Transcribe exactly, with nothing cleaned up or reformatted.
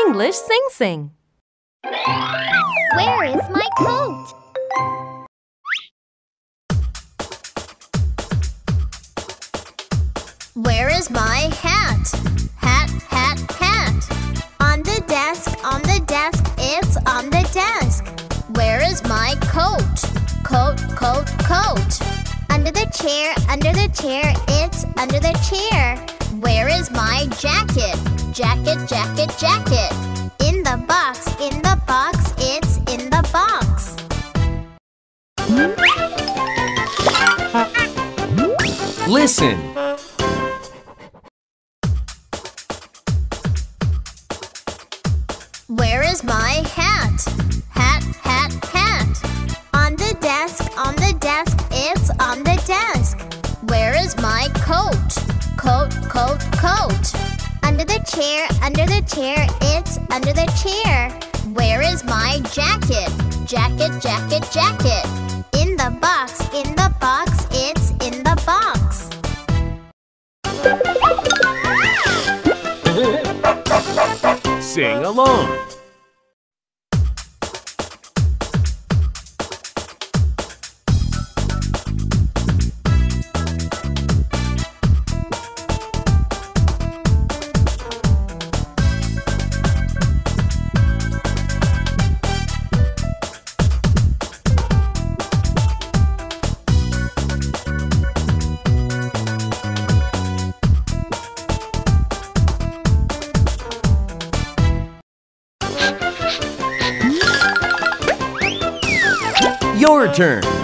English sing-sing. Where is my coat? Where is my hat? Hat, hat, hat. On the desk, on the desk, it's on the desk. Where is my coat? Coat, coat, coat. Under the chair, under the chair, it's under the chair. Where is my jacket? Jacket, jacket, jacket. In the box, in the box, it's in the box. Listen. Where is my hat? Hat, hat, hat. On the desk, on the desk, it's on the desk. Where is my coat? Coat, coat, coat. Under the chair, under the chair, it's under the chair. Where is my jacket? Jacket, jacket, jacket. In the box, in the box, it's in the box. Sing along. Your turn.